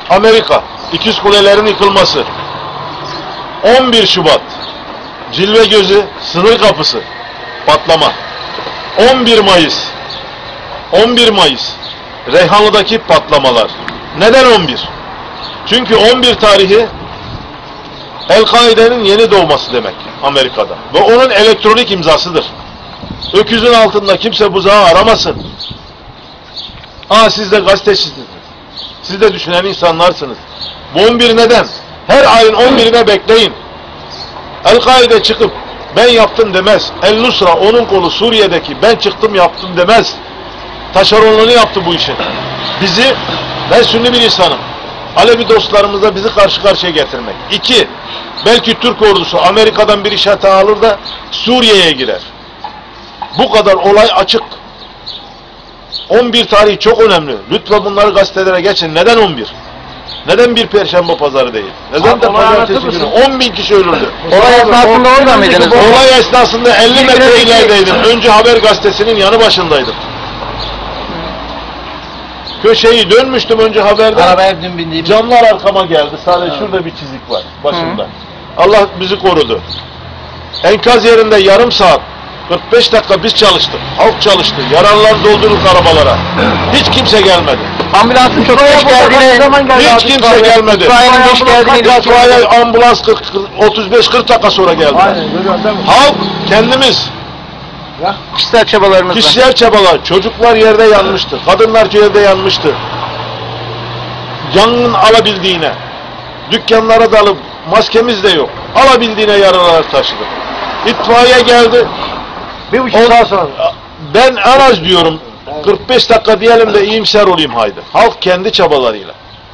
Amerika, İkiz Kulelerin yıkılması. 11 Şubat, Cilve Gözü, sınır kapısı, patlama. 11 Mayıs, Reyhanlı'daki patlamalar. Neden 11? Çünkü 11 tarihi El-Kaide'nin yeni doğması demek Amerika'da. Ve onun elektronik imzasıdır. Öküzün altında kimse buzağı aramasın. Siz de gazetecisiniz. Siz de düşünen insanlarsınız. Bu 11 neden? Her ayın 11'ine bekleyin. El-Kaide çıkıp ben yaptım demez. El-Nusra, onun kolu Suriye'deki, ben çıktım yaptım demez. Taşeronluğunu yaptı bu işin. Ben Sünni bir insanım. Alevi dostlarımızla bizi karşı karşıya getirmek. 2, belki Türk ordusu Amerika'dan bir işaret alır da Suriye'ye girer. Bu kadar olay açık. 11 tarihi çok önemli. Lütfen bunları gazetelere geçin. Neden 11? Neden bir Perşembe pazarı değil? Neden de pazartesi günü? 10.000 kişi ölürdü. Olay esnasında orada mıydınız? Olay esnasında 50 metre ilerideydim. Önce Haber Gazetesi'nin yanı başındaydım. Köşeyi dönmüştüm önce haberde. Arabaya dün bindiğim. Camlar arkama geldi. Sadece şurada bir çizik var başımda. Allah bizi korudu. Enkaz yerinde yarım saat, 45 dakika biz çalıştık. Halk çalıştı. Yaralılar doldurduk arabalara. Hiç kimse gelmedi. Ambulansın çok geç geldiğine... Hiç kimse gelmedi. İtfaiyenin geç geldiğine... İtfaiye ambulans 35-40 dakika sonra geldi. Halk kendimiz. Kişisel çabalarınızla. Kişisel çabalar. Çocuklar yerde yanmıştı. Kadınlar yerde yanmıştı. Yangın alabildiğine. Dükkanlara dalıp maskemiz de yok. Alabildiğine yaralar taşıdık. İtfaiye geldi. 1,5 saat sonra. Ben en az diyorum 45 dakika diyelim de iyimser olayım haydi. Halk kendi çabalarıyla.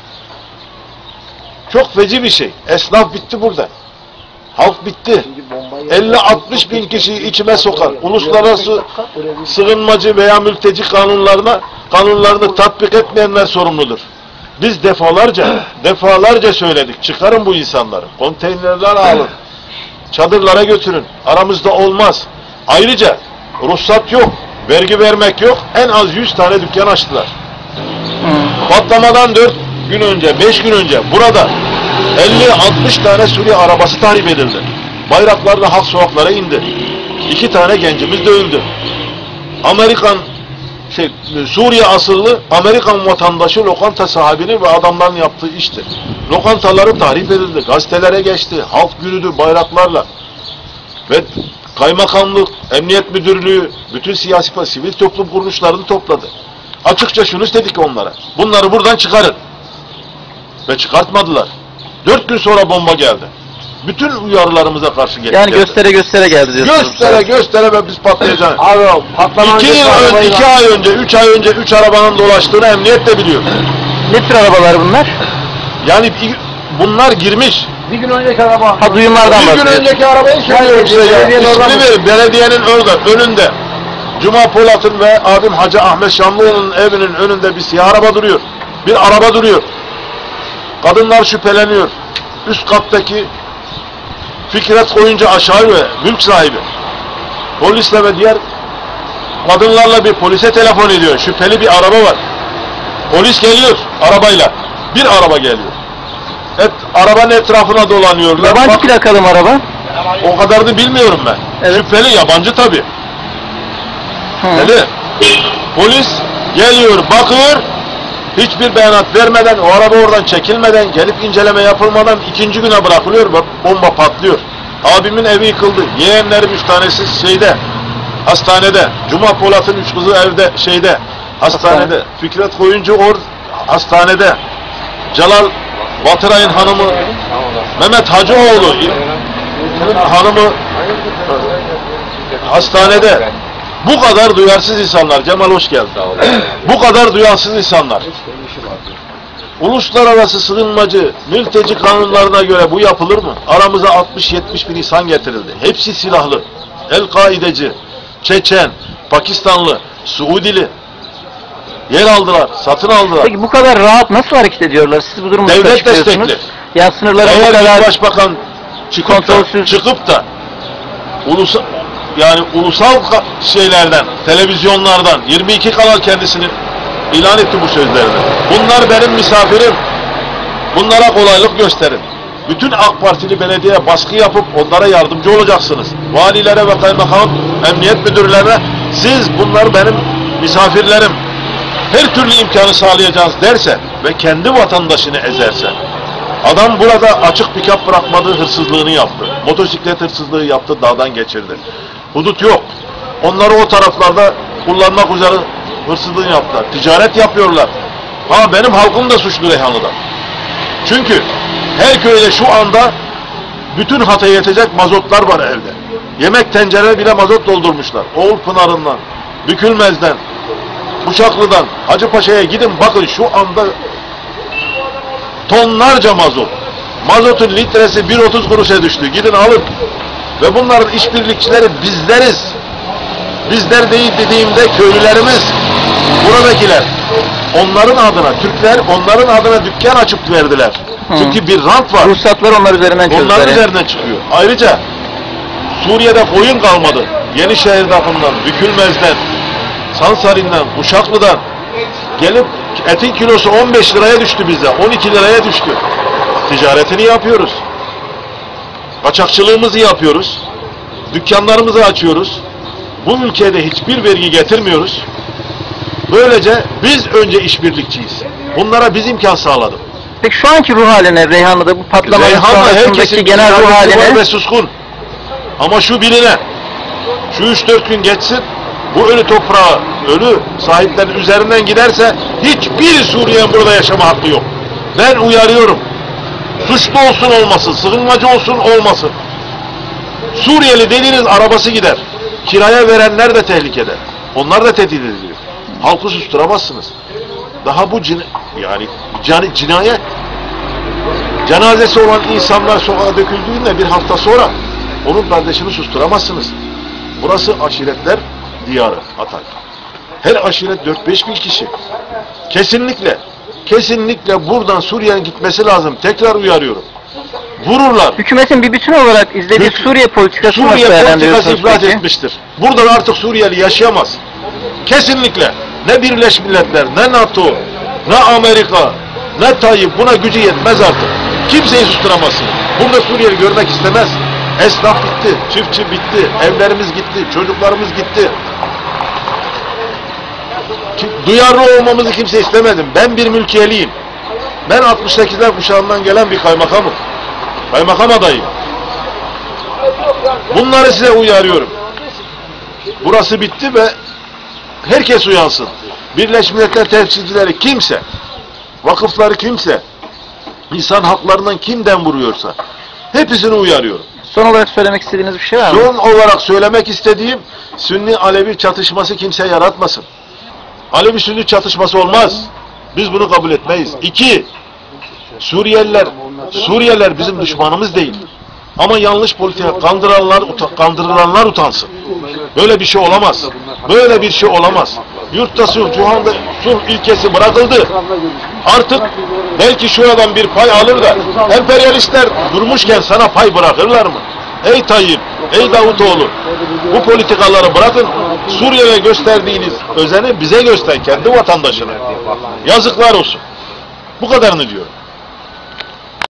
Çok feci bir şey. Esnaf bitti burada. Halk bitti. 50-60 bin kişiyi içime sokar. Uluslararası sığınmacı veya mülteci kanunlarını tatbik etmeyenler sorumludur. Biz defalarca söyledik. Çıkarın bu insanları. Konteynerler alın. Çadırlara götürün. Aramızda olmaz. Ayrıca ruhsat yok. Vergi vermek yok. En az 100 tane dükkan açtılar. Patlamadan 4 gün önce, 5 gün önce burada 50-60 tane Suriye arabası tahrip edildi. Bayraklarla halk sokaklara indi. 2 tane gencimiz de öldü. Suriye asıllı Amerikan vatandaşı lokanta sahibinin ve adamların yaptığı işti. Lokantaları tahrip edildi. Gazetelere geçti. Halk yürüdü bayraklarla. Ve kaymakamlık, emniyet müdürlüğü, bütün siyasi sivil toplum kuruluşlarını topladı. Açıkça şunu istedik onlara. Bunları buradan çıkarın. Ve çıkartmadılar. 4 gün sonra bomba geldi. Bütün uyarılarımıza karşı geldi. Yani göstere geldi diyorsunuz. Göstere ve biz patlayacağız. Abi patlaman 2 ay önce, 3 ay önce 3 arabanın dolaştığını emniyet de biliyor. Ne tür arabalar bunlar? Yani bunlar girmiş. Bir gün önceki araba. Ha, duyumlardan Bir gün bahsediyorsun. önceki arabayı söylüyorum size ya. İsmini verin. Belediyenin önünde. Cuma Polat'ın ve abim Hacı Ahmet Şamlıoğlu'nun evinin önünde bir siyah araba duruyor. Bir araba duruyor. Kadınlar şüpheleniyor. Üst kattaki Fikret Koyuncu aşağı ve mülk sahibi. Polisle ve diğer kadınlarla bir polise telefon ediyor. Şüpheli bir araba var. Polis geliyor arabayla. Bir araba geliyor. Arabanın etrafına dolanıyorlar. Yabancı plakalı mı araba? O kadarını bilmiyorum ben. Evet. Şüpheli yabancı tabii. Dedi. Polis geliyor, bakıyor. Hiçbir beyanat vermeden, o araba oradan çekilmeden, gelip inceleme yapılmadan 2. güne bırakılıyor ve bomba patlıyor. Abimin evi yıkıldı. Yeğenlerim 3 tanesi hastanede. Cuma Polat'ın 3 kızı evde, hastanede. Fikret Koyuncu hastanede. Celal Batıray'ın hanımı, Mehmet Hacıoğlu hanımı hastanede. Bu kadar duyarsız insanlar. Cemal hoş geldin. Bu kadar duyarsız insanlar. Uluslararası sığınmacı, mülteci kanunlarına göre bu yapılır mı? Aramıza 60-70 bin insan getirildi. Hepsi silahlı. El-Kaideci, Çeçen, Pakistanlı, Suudili. Yer aldılar, satın aldılar. Peki bu kadar rahat nasıl hareket ediyorlar? Siz bu durumu nasıl Devlet açıklıyorsunuz? destekli. Ya sınırları bu Eğer kadar... bir başbakan çıkıp da ulusal şeylerden, televizyonlardan 22 kanal kendisini ilan etti bu sözlerini. Bunlar benim misafirim. Bunlara kolaylık gösterin. Bütün AK Partili belediyeye baskı yapıp onlara yardımcı olacaksınız. Valilere ve kaymakam, emniyet müdürlerine siz bunlar benim misafirlerim, her türlü imkanı sağlayacağız derse ve kendi vatandaşını ezerse, adam burada açık pikap bırakmadığı hırsızlığını yaptı. Motosiklet hırsızlığı yaptı, dağdan geçirdi. Hudut yok. Onları o taraflarda kullanmak üzere hırsızlığını yaptılar. Ticaret yapıyorlar. Ha benim halkım da suçlu Reyhanlı'da. Çünkü her köyde şu anda bütün Hatay'a yetecek mazotlar var evde. Yemek tencereleri bile mazot doldurmuşlar. Oğulpınar'ından, Bükülmez'den, Uşaklı'dan, Hacıpaşa'ya gidin bakın şu anda tonlarca mazot. Mazotun litresi 1.30 kuruşa düştü. Gidin alın. Ve bunların işbirlikçileri bizleriz. Bizler değil dediğimde köylülerimiz, buradakiler. Onların adına, Türkler onların adına dükkan açıp verdiler. Çünkü bir rant var. Ruhsatlar onlar üzerinden çözdüler. Onların yani. üzerinden çıkıyor. Ayrıca Suriye'de koyun kalmadı. Yenişehir tarafından, Bükülmez'den, Sansari'nden, Uşaklı'dan gelip etin kilosu 15 liraya düştü bize. 12 liraya düştü. Ticaretini yapıyoruz. Kaçakçılığımızı yapıyoruz. Dükkanlarımızı açıyoruz. Bu ülkede hiçbir vergi getirmiyoruz. Böylece biz önce işbirlikçiyiz. Bunlara biz imkan sağladık. Peki şu anki ruh haline, Reyhanlı'da bu patlamanın Reyhanlı herkesin sonrasındaki genel ruh var haline, ve suskun. Ama şu biline, şu 3-4 gün geçsin, bu ölü toprağa, ölü sahiplerin üzerinden giderse hiçbir Suriye'nin burada yaşama hakkı yok. Ben uyarıyorum. Suçlu olsun olmasın, sığınmacı olsun olmasın. Suriyeli dediğiniz arabası gider. Kiraya verenler de tehlikede. Onlar da tehdit ediliyor. Halkı susturamazsınız. Daha bu cinayet. Cenazesi olan insanlar sokağa döküldüğünde bir hafta sonra onun kardeşini susturamazsınız. Burası aşiretler diyarı Hatay. Her aşiret 4-5 bin kişi. Kesinlikle buradan Suriye'nin gitmesi lazım. Tekrar uyarıyorum. Vururlar. hükümetin bir bütün olarak izlediği Suriye politikası nasıl Suriye politikası değerlendiriyorsunuz iflas peki? etmiştir. Burada artık Suriyeli yaşayamaz. Kesinlikle. Ne Birleşmiş Milletler, ne NATO, ne Amerika, ne Tayyip buna gücü yetmez artık. Kimseyi susturamazsın. Burada Suriyeli görmek istemez. Esnaf bitti, çiftçi bitti, evlerimiz gitti, çocuklarımız gitti. Duyarlı olmamızı kimse istemedim. Ben bir mülkiyeliyim. Ben 68'ler kuşağından gelen bir kaymakamım. Kaymakam adayım. Bunları size uyarıyorum. Burası bitti ve herkes uyansın. Birleşmiş Milletler temsilcileri kimse, vakıfları kimse, insan haklarından kimden vuruyorsa hepsini uyarıyorum. Son olarak söylemek istediğiniz bir şey var mı? Son olarak söylemek istediğim Sünni-Alevi çatışması kimse yaratmasın. Alevi-Sünni çatışması olmaz. Biz bunu kabul etmeyiz. 2. Suriyeliler bizim düşmanımız değil. Ama yanlış politika kandırılanlar utansın. Böyle bir şey olamaz. Böyle bir şey olamaz. Yurtta sulh, cihanda sulh ilkesi bırakıldı. Artık belki şuradan bir pay alır da emperyalistler durmuşken sana pay bırakırlar mı? Ey Tayyip, ey Davutoğlu, bu politikaları bırakın. Suriye'ye gösterdiğiniz özeni bize göster, kendi vatandaşına. Yazıklar olsun. Bu kadarını diyorum.